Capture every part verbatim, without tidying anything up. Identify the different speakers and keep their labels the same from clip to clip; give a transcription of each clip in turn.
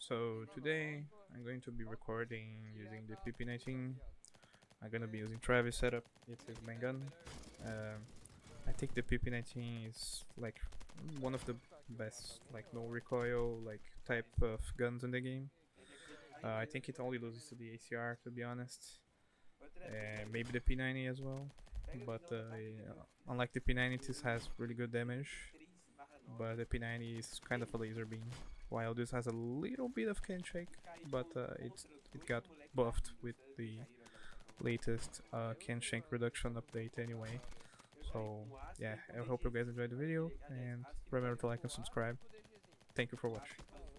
Speaker 1: So today I'm going to be recording using the P P nineteen. I'm gonna be using Travis setup. It is main gun. Um, I think the P P nineteen is like one of the best like no recoil like type of guns in the game. Uh, I think it only loses to the A C R to be honest. Uh, maybe the P ninety as well. But uh, yeah, unlike the P ninety, this has really good damage. But the P ninety is kind of a laser beam, while this has a little bit of can shake, but uh, it it got buffed with the latest uh, can shake reduction update anyway. So yeah, I hope you guys enjoyed the video, and remember to like and subscribe. Thank you for watching.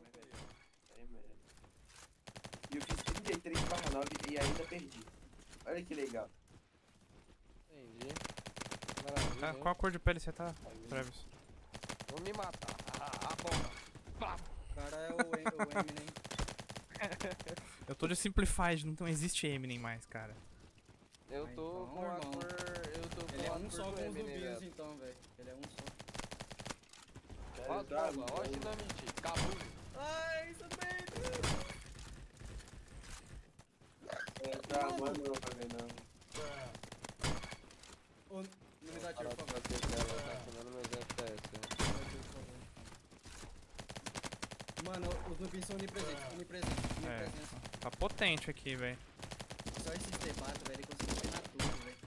Speaker 2: E eu fiz trinta e três barra nove e ainda perdi. Olha que legal.
Speaker 3: Entendi. Maravilha,
Speaker 1: Ah,
Speaker 3: hein?
Speaker 1: qual a cor de pele você tá, Travis?
Speaker 3: Vou me matar. Ah, a bomba. Pá.
Speaker 4: O cara é o, Em- o Eminem.
Speaker 1: Eu tô de Simplified, não existe Eminem mais, cara.
Speaker 3: Eu
Speaker 4: Ah,
Speaker 3: tô
Speaker 4: então,
Speaker 3: com a
Speaker 4: irmão.
Speaker 3: cor. Eu tô com
Speaker 4: Ele é
Speaker 3: a
Speaker 4: um
Speaker 3: cor
Speaker 4: só
Speaker 3: do
Speaker 4: com os
Speaker 3: Eminem,
Speaker 4: rubinhos
Speaker 3: velho.
Speaker 4: então, velho. Ele é um só.
Speaker 3: Ó as bombas, ó a dinamite. Cabum.
Speaker 4: Ai, isso bem.
Speaker 2: É, tá, mano, não vai ver não.
Speaker 4: Ô, não me dá tiro,
Speaker 3: Cara,
Speaker 4: por
Speaker 3: tá
Speaker 4: favor.
Speaker 3: queimando meus F P S.
Speaker 4: Mano, os noobs são onipresentes, onipresentes,
Speaker 1: É,
Speaker 4: onipresentes.
Speaker 1: tá potente aqui, velho.
Speaker 4: Só esses debates, velho, ele conseguiu pegar tudo, velho.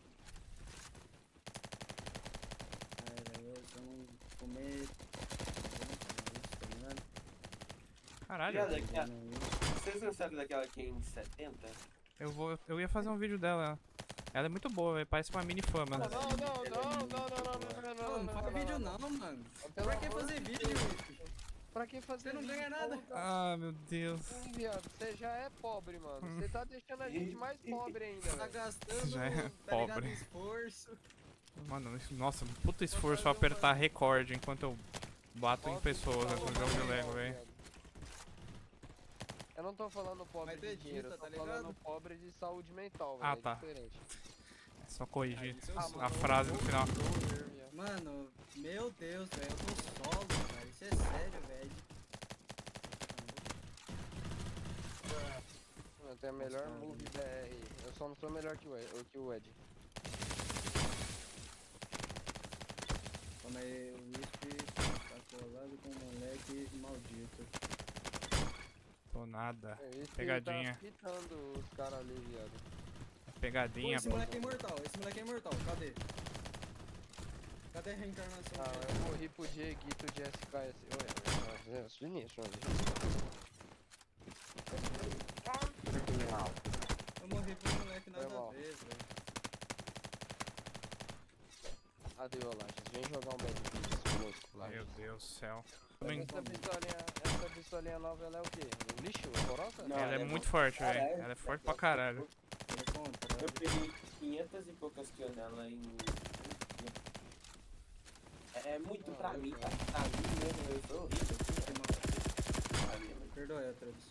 Speaker 4: Ai, velho, eles vão comer... Tá ligado?
Speaker 1: Caralho,
Speaker 2: Viado, aquela- Vocês gostaram daquela Ken setenta?
Speaker 1: eu vou, eu ia fazer um vídeo dela. Ela é muito boa, velho. Parece uma mini fã, mano.
Speaker 3: Não, não, não, não, não, não, não, não,
Speaker 4: Não, não faz vídeo não, mano.
Speaker 3: Pelo
Speaker 4: Pra que
Speaker 3: amor
Speaker 4: fazer
Speaker 3: de
Speaker 4: vídeo?
Speaker 3: Deus. Pra que fazer
Speaker 4: Você não
Speaker 3: vídeo?
Speaker 4: ganha nada.
Speaker 1: Ah, meu Deus.
Speaker 3: Sim, viado, você já é pobre, mano. Você tá deixando a gente mais pobre ainda,
Speaker 4: Tá
Speaker 3: velho.
Speaker 4: gastando,
Speaker 1: Já é
Speaker 4: tá ligado,
Speaker 1: pobre.
Speaker 4: esforço.
Speaker 1: Mano, isso- nossa, puta esforço pra apertar recorde enquanto eu bato em pessoas nesse jogo de Lego, velho.
Speaker 3: Eu não tô falando pobre
Speaker 4: Mas tu
Speaker 3: de
Speaker 4: edita,
Speaker 3: dinheiro, eu tô
Speaker 4: tá
Speaker 3: falando
Speaker 4: ligado?
Speaker 3: pobre de saúde mental, velho.
Speaker 1: Ah,
Speaker 3: é
Speaker 1: tá.
Speaker 3: diferente.
Speaker 1: É só corrigir
Speaker 4: Aí, seu
Speaker 3: Ah,
Speaker 4: sonho.
Speaker 1: a frase no final.
Speaker 4: Mano, meu Deus, velho, eu tô solo, cara. Isso é sério, velho.
Speaker 3: Eu tenho a melhor
Speaker 4: Nossa,
Speaker 3: move B R. Eu só não sou melhor que o Ed. Que o Ed.
Speaker 4: Calma aí, o Whisky tá colado com um moleque maldito.
Speaker 1: Tô nada.
Speaker 3: É, esse
Speaker 1: Pegadinha.
Speaker 3: Tá pitando os caras ali, viado.
Speaker 4: Pô,
Speaker 1: Pegadinha,
Speaker 4: esse
Speaker 1: pô.
Speaker 4: moleque é imortal, esse moleque é imortal, cadê? Cadê a reencarnação
Speaker 3: Ah,
Speaker 4: dele?
Speaker 3: eu morri pro Dieguito de S K S. Ué, é sinistro, velho.
Speaker 4: Eu morri pro moleque nada
Speaker 3: Foi
Speaker 4: a
Speaker 3: mal.
Speaker 4: ver, velho.
Speaker 3: Adeus, Lages. Vem jogar um Bad Beats conosco, Lages.
Speaker 1: Meu Deus do céu.
Speaker 3: Essa pistolinha, essa pistolinha nova, ela é o quê? Um lixo? Horrorosa?
Speaker 2: Não,
Speaker 1: Ela é
Speaker 2: ela é
Speaker 1: muito
Speaker 2: boa.
Speaker 1: forte, velho.
Speaker 2: Caralho.
Speaker 1: Ela é forte pra caralho.
Speaker 4: Ele é contra.
Speaker 2: Eu peguei quinhentas e poucas kills nela em... É, é muito pra mim, tá? Pra mim mesmo, eu sou horrível. Pra mim, mas-
Speaker 4: Perdoe, Travis.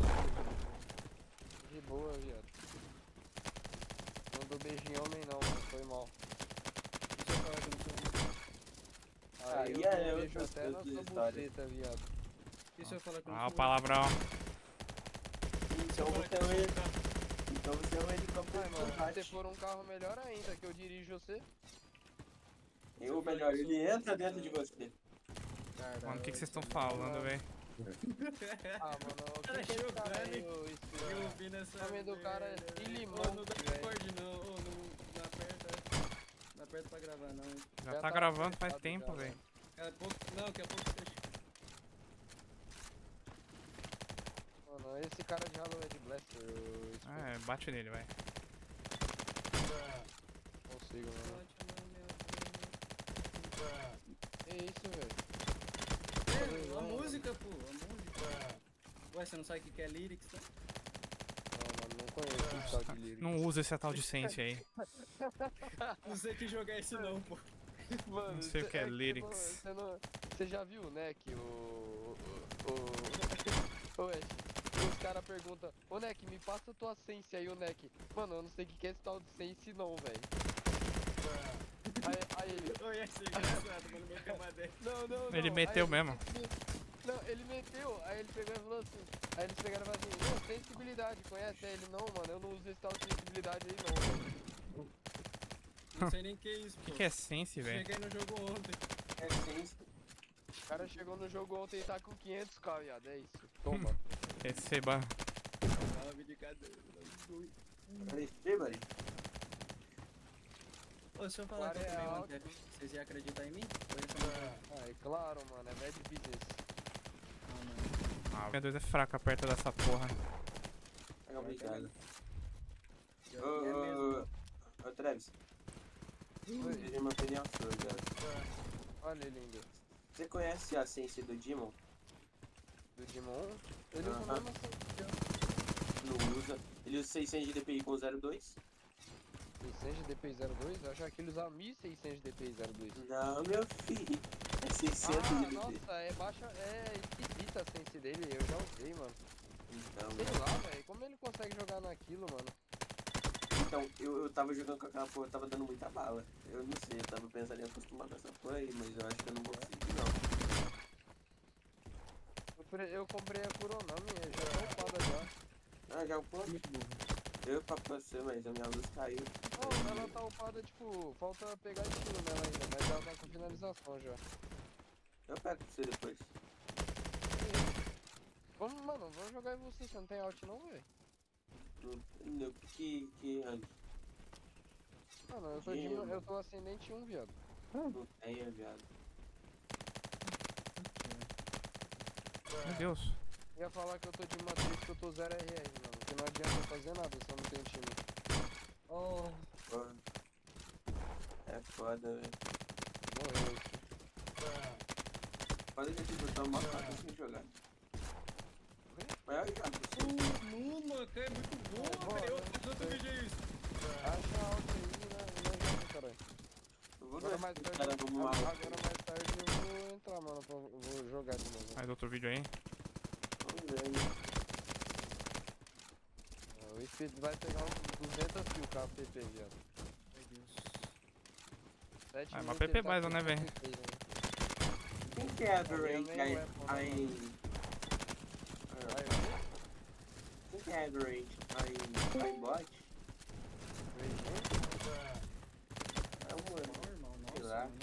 Speaker 3: De boa, viado. Não dou beijo em homem não, mano. Foi mal.
Speaker 4: Deixa eu falar que eu não sou...
Speaker 3: Aí
Speaker 2: Aí
Speaker 3: eu
Speaker 2: é
Speaker 3: dou
Speaker 2: outra-
Speaker 3: beijo até na
Speaker 2: outra
Speaker 3: sua
Speaker 2: história.
Speaker 3: buceta, viado.
Speaker 4: Deixa eu falar que eu não
Speaker 1: Ah, o
Speaker 4: sou...
Speaker 1: palavrão.
Speaker 2: Então você é um ele- Então você é um helicóptero
Speaker 3: Ai,
Speaker 2: de
Speaker 3: mano, se
Speaker 2: combate.
Speaker 3: você for um carro melhor ainda, que eu dirijo você.
Speaker 2: E o melhor, ele entra dentro de você.
Speaker 4: Caralho,
Speaker 1: Mano, o que que vocês estão
Speaker 4: isso
Speaker 1: falando, velho?
Speaker 3: Ah, mano, o
Speaker 4: Cara,
Speaker 3: que que esse
Speaker 4: jogando,
Speaker 3: cara aí,
Speaker 4: hein?
Speaker 3: ô,
Speaker 4: Eu
Speaker 3: esse-
Speaker 4: ouvi nessa...
Speaker 3: O nome do cara é
Speaker 4: merda,
Speaker 3: Billy
Speaker 4: velho. Ô,
Speaker 3: Monkey,
Speaker 4: não dá
Speaker 3: velho.
Speaker 4: recorde não, ô, não, não aperta... Não aperta pra gravar não, hein.
Speaker 1: Já
Speaker 3: Já
Speaker 1: tá
Speaker 3: tá
Speaker 1: gravando faz
Speaker 3: apertado
Speaker 1: tempo,
Speaker 3: já,
Speaker 1: velho.
Speaker 4: Daqui a pouco... Não, daqui a pouco você...
Speaker 3: Mano, esse cara de Halo é de Blaster, eu esse
Speaker 1: Ah, é, bate nele, vai.
Speaker 3: não consigo, mano. Que isso, velho?
Speaker 4: É, a música, pô, a música. Ué, você não sabe o que que é lyrics, tá?
Speaker 3: Não, mano, não conheço esse tal de lyrics.
Speaker 1: Não usa esse tal de sense aí.
Speaker 4: Não sei que jogar esse não, pô.
Speaker 3: Mano,
Speaker 1: Não sei o
Speaker 3: cê-
Speaker 1: que é
Speaker 3: que você
Speaker 1: lyrics.
Speaker 3: não- Você não, você já viu, né, que o... O... O... o Ed, os caras perguntam, ô Neck, me passa a tua sense aí, o Neck. Mano, eu não sei o que que é esse tal de sense não, velho. Aí, aí ele...
Speaker 4: Oi, esse é engraçado, mano, meu camarada.
Speaker 3: Não, não, não.
Speaker 1: Ele
Speaker 3: aí
Speaker 1: meteu
Speaker 3: ele-
Speaker 1: mesmo.
Speaker 3: Não, ele meteu, aí ele pegou e falou assim, Aí eles pegaram e falaram assim, "Ô, sensibilidade, conhece ele? Não, mano, eu não uso esse tal de sensibilidade aí não, velho."
Speaker 4: Não sei nem o que é isso,
Speaker 1: O que,
Speaker 4: pô.
Speaker 1: que é Sense, velho?
Speaker 4: Cheguei no jogo ontem.
Speaker 2: É sim.
Speaker 3: O cara chegou no jogo ontem e tá com quinhentos k, viado, é isso. Toma.
Speaker 1: Receba.
Speaker 4: Ah, brincadeira.
Speaker 2: Peraí, buddy.
Speaker 4: Ô, se eu falar que eu
Speaker 3: Cara, é
Speaker 4: tomei um
Speaker 3: alto.
Speaker 4: tap, vocês iam acreditar em mim? Ou ia chamar-
Speaker 3: Ah, é claro, mano, é bad business.
Speaker 4: Ah, não.
Speaker 1: Ah, minha dois é fraca perto dessa porra.
Speaker 2: É obrigado.
Speaker 4: Pior
Speaker 2: Ô,
Speaker 4: que é mesmo.
Speaker 2: ô, ô, Travis.
Speaker 3: Oi.
Speaker 2: Veja uma opinião sua, cara.
Speaker 3: Olha, lindo.
Speaker 2: Você conhece a Sense do Demon?
Speaker 3: Do Dimon, ele usa
Speaker 2: Aham.
Speaker 3: mesmo assim.
Speaker 2: Não usa. Ele usa seiscentos de D P I com zero dois?
Speaker 3: seiscentos de D P I zero dois? Eu achava que ele usava mil e seiscentos de D P I zero dois.
Speaker 2: Não, meu filho. É seiscentos
Speaker 3: Ah,
Speaker 2: de D P I.
Speaker 3: nossa, é baixa, é esquisita a sense dele, eu já usei, mano.
Speaker 2: Então,
Speaker 3: Sei lá, velho, como ele consegue jogar naquilo, mano?
Speaker 2: então eu, eu tava jogando com aquela porra, tava dando muita bala. Eu não sei, eu tava pensando em acostumar com essa porra aí, mas eu acho que eu não vou conseguir, não.
Speaker 3: Eu, pre- eu comprei a Kuronami, já tá upada já.
Speaker 2: Ah, já o pô.
Speaker 4: Muito burro.
Speaker 2: Eu pra você, mas a minha luz caiu.
Speaker 3: Não, ela tá upada, tipo, falta pegar estilo nela ainda, mas ela tá com finalização já.
Speaker 2: Eu pego pra você depois.
Speaker 3: Vamos, mano, vamos jogar em você, você não tem alt não, velho?
Speaker 2: No, no, que, que rank?
Speaker 3: Mano, eu tô, de,
Speaker 2: Gema.
Speaker 3: eu tô ascendente um, viado.
Speaker 2: Não tenho, viado.
Speaker 1: Meu Deus.
Speaker 3: Ia falar que eu tô de matriz que eu tô zero R R, mano. Que não adianta eu fazer nada se eu não tenho time.
Speaker 4: Oh,
Speaker 2: Pô. É foda, velho.
Speaker 3: Morreu aqui.
Speaker 2: Foda que tipo, eu tô mó cota sem jogar. Mas eu jogo,
Speaker 4: uh,
Speaker 2: sim.
Speaker 4: mano, é muito bom,
Speaker 3: É,
Speaker 4: velho.
Speaker 3: bom,
Speaker 4: Outro outro
Speaker 3: né?
Speaker 4: vídeo é isso.
Speaker 3: Acha alto aí, né? Não adianta, caralho.
Speaker 2: Eu vou
Speaker 3: Agora
Speaker 2: ver
Speaker 3: mais
Speaker 2: se os
Speaker 3: tarde,
Speaker 2: caras vão mal.
Speaker 3: agora mais tarde eu vou entrar, mano. Pra, vou jogar de novo.
Speaker 1: Mais outro vídeo aí.
Speaker 2: Vamos ver, né?
Speaker 3: É, o Speed vai pegar uns duzentos mil K P P, viado.
Speaker 4: Meu Deus.
Speaker 3: sete
Speaker 1: Ah,
Speaker 3: mil
Speaker 1: mas P P
Speaker 3: ele tá
Speaker 1: mais,
Speaker 3: com
Speaker 1: né, velho?
Speaker 3: sessenta e seis, né?
Speaker 2: Quem que é a do
Speaker 3: Alguém
Speaker 2: rank
Speaker 3: nem
Speaker 2: aí?
Speaker 3: é, pô,
Speaker 2: Aí.
Speaker 3: Vai, vai.
Speaker 2: Quem que é a do rank aí? Aí bot? É um mano.
Speaker 4: Normal,
Speaker 2: Sei
Speaker 4: nossa,
Speaker 2: lá.
Speaker 4: mano.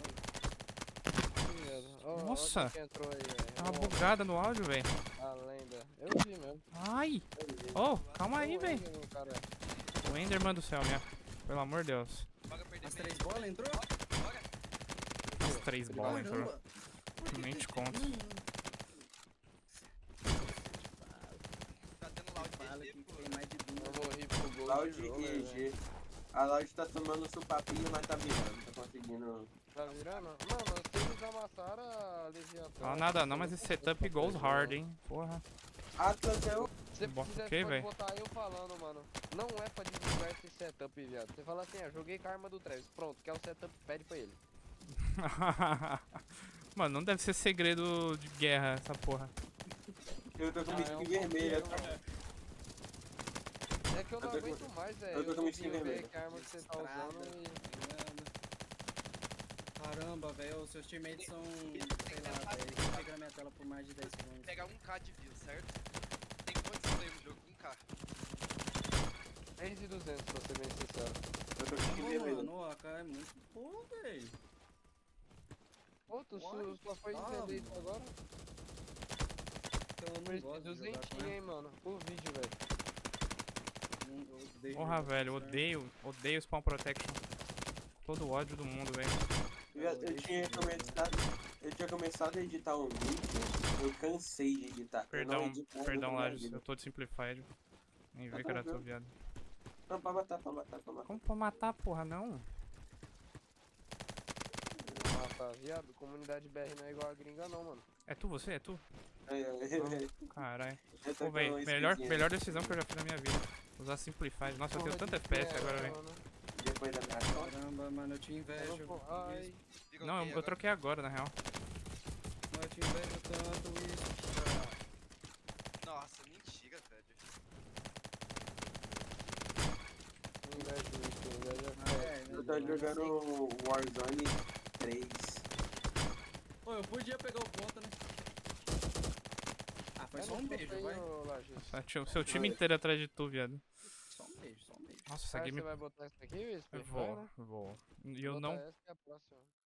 Speaker 3: Ó, ó
Speaker 1: Nossa!
Speaker 3: quem entrou aí, velho.
Speaker 1: Tá uma
Speaker 3: Ó,
Speaker 1: bugada no áudio, velho.
Speaker 3: a lenda. Eu vi mesmo.
Speaker 1: Ai! Oh, calma aí,
Speaker 3: Ô,
Speaker 1: velho.
Speaker 3: Enderman, cara.
Speaker 1: O Enderman do céu, minha. Pelo amor de Deus.
Speaker 4: As três bolas entrou?
Speaker 1: As três bolas entrou.
Speaker 4: Caramba.
Speaker 1: Nem te conto.
Speaker 5: Tá tendo loud
Speaker 4: Fala
Speaker 5: G G,
Speaker 4: que
Speaker 5: pô.
Speaker 4: tem mais de
Speaker 3: Eu
Speaker 4: duas.
Speaker 3: morri pro gol
Speaker 2: Loud
Speaker 3: de jogo,
Speaker 2: e
Speaker 3: velho.
Speaker 2: G. A Loud tá tomando supapinho, mas tá virando. Não tá conseguindo.
Speaker 3: Tá virando? Mano, se eles amassaram a Leviathan...
Speaker 1: Fala nada não, mas esse setup goes hard, hein. Porra.
Speaker 2: Ah, tu até o.
Speaker 3: Se você
Speaker 1: Bota
Speaker 3: quiser,
Speaker 1: o quê,
Speaker 3: pode
Speaker 1: véi?
Speaker 3: botar eu falando, mano. Não é pra divulgar esse setup, viado. Você fala assim, ah, joguei com a arma do Travis. Pronto, quer o setup, pede pra ele.
Speaker 1: Mano, não deve ser segredo de guerra essa porra.
Speaker 2: Eu tô com
Speaker 3: Ah,
Speaker 2: uma
Speaker 3: é um
Speaker 2: skin vermelha.
Speaker 3: pouquinho, né? É que eu não
Speaker 2: Eu tô com-
Speaker 3: aguento mais, velho.
Speaker 2: eu tô com
Speaker 3: Eu
Speaker 2: uma skin
Speaker 3: vi ver
Speaker 2: vermelha.
Speaker 3: que a arma que você tá usando e...
Speaker 4: Caramba, velho, os seus teammates são, sei lá, velho, eles ficam na minha tela por mais de dez segundos.
Speaker 5: Pegar um K de view, certo? Tem quantos players no jogo? um K.
Speaker 3: três mil e duzentos, pra ser bem sincero.
Speaker 2: Eu tô com skin
Speaker 4: Pô,
Speaker 2: vermelha.
Speaker 4: mano, o A K é muito bom, velho.
Speaker 3: Pô, tu
Speaker 4: Uai,
Speaker 3: su- só foi
Speaker 4: ah,
Speaker 3: entender isso agora?
Speaker 4: Eu não
Speaker 3: Foi
Speaker 4: gosto de jogar com
Speaker 3: duzentinho,
Speaker 4: ela.
Speaker 3: hein, mano. O vídeo, velho.
Speaker 4: Não, eu odeio
Speaker 1: Porra,
Speaker 4: jogar
Speaker 1: velho,
Speaker 4: com essa
Speaker 1: odeio, odeio Spawn Protection. Todo o ódio do mundo, velho.
Speaker 2: Eu, já- eu tinha começado. Eu tinha começado a editar um vídeo. Eu cansei de editar. Eu não
Speaker 1: Perdão,
Speaker 2: edito nada
Speaker 1: perdão,
Speaker 2: na minha
Speaker 1: Lages,
Speaker 2: vida.
Speaker 1: eu tô de Simplified. Nem
Speaker 2: Tá
Speaker 1: vi que era tu,
Speaker 2: tranquilo.
Speaker 1: viado.
Speaker 2: Não, pra matar, pra matar, pra matar.
Speaker 1: Como pra matar, porra, não?
Speaker 3: Ah, tá, viado. Comunidade B R não é igual a gringa, não, mano.
Speaker 1: É tu, você? É tu?
Speaker 2: É, é, é,
Speaker 1: Caralho.
Speaker 2: eu tô
Speaker 1: Pô,
Speaker 2: com
Speaker 1: velho,
Speaker 2: um
Speaker 1: melhor,
Speaker 2: skinzinho
Speaker 1: melhor decisão que eu já fiz na minha vida. Usar Simplified. Nossa, eu tenho
Speaker 3: Porra
Speaker 1: tanto
Speaker 3: de
Speaker 1: F P S
Speaker 3: merda,
Speaker 1: agora, velho.
Speaker 3: mano.
Speaker 2: Depois da minha
Speaker 4: aí.
Speaker 2: conta.
Speaker 4: Caramba, mano, eu te
Speaker 3: Eu
Speaker 4: invejo.
Speaker 3: não vou- Ai,
Speaker 5: Diga
Speaker 1: Não,
Speaker 5: ok
Speaker 1: eu, eu
Speaker 5: agora.
Speaker 1: troquei agora, na real.
Speaker 4: Mas eu te invejo tanto isso.
Speaker 5: Nossa, mentira, velho.
Speaker 3: inveja isso, inveja
Speaker 4: Ah,
Speaker 3: é
Speaker 4: é,
Speaker 2: Eu tô
Speaker 4: velho,
Speaker 2: jogando
Speaker 4: eu sei.
Speaker 2: Warzone três.
Speaker 4: Pô, eu podia pegar o ponto, né? Ah, foi
Speaker 3: É
Speaker 4: Só um beijo,
Speaker 3: aí,
Speaker 4: vai.
Speaker 3: ô, Lages.
Speaker 1: Ah, tinha o seu time inteiro atrás de tu, viado.
Speaker 4: Só um beijo, só um beijo.
Speaker 1: Nossa, essa
Speaker 3: Ah,
Speaker 1: game.
Speaker 3: você vai botar essa aqui, Whisper?
Speaker 1: Eu vou,
Speaker 3: Vai, né?
Speaker 1: vou. E eu
Speaker 3: Botar
Speaker 1: não.
Speaker 3: essa que é a próxima.